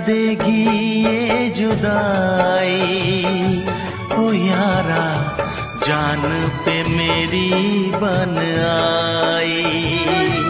देगी ये जुदाई, ओ यारा जान पे मेरी बन आई।